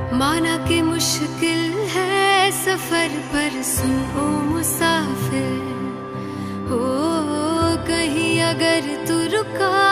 माना कि मुश्किल है सफर पर सुन ओ मुसाफिर, हो कहीं अगर तू रुका